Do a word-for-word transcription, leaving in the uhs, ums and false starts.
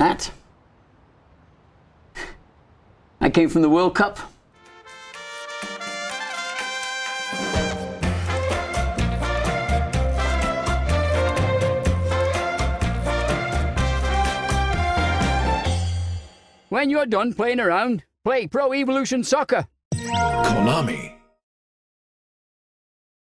That. That came from the World Cup. When you're done playing around, play Pro Evolution Soccer. Konami.